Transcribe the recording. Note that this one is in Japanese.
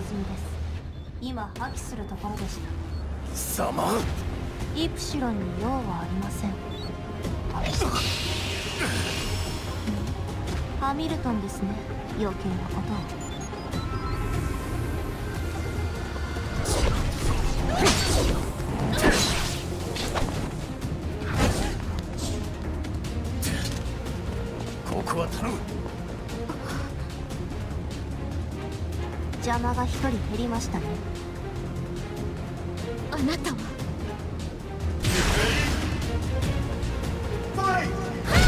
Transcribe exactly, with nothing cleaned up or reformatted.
済みです。今破棄するところでした。 貴様、 イプシロンに用はありません。ハミルトンですね、余計なことを。 ここは頼む。 邪魔が一人減りましたね。 あなたは。 ファイト！